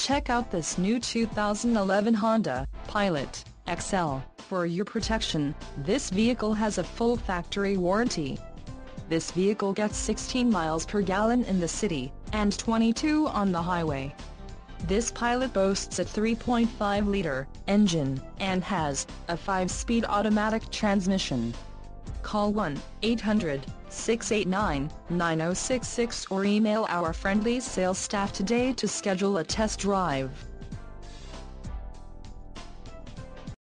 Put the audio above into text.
Check out this new 2011 Honda Pilot XL. For your protection, this vehicle has a full factory warranty. This vehicle gets 16 miles per gallon in the city, and 22 on the highway. This Pilot boasts a 3.5-liter engine, and has a 5-speed automatic transmission. Call 1-800-689-9066 or email our friendly sales staff today to schedule a test drive.